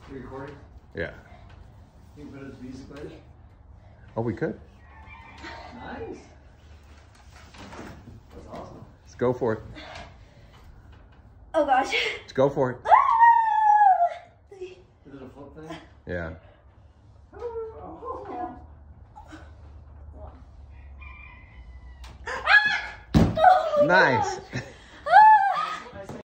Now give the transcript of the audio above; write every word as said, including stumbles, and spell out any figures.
You recording? Yeah. You can put it as music later? Oh, we could. Nice. That's awesome. Let's go for it. Oh gosh. Let's go for it. Is it a flip thing? Yeah. Yeah. Nice.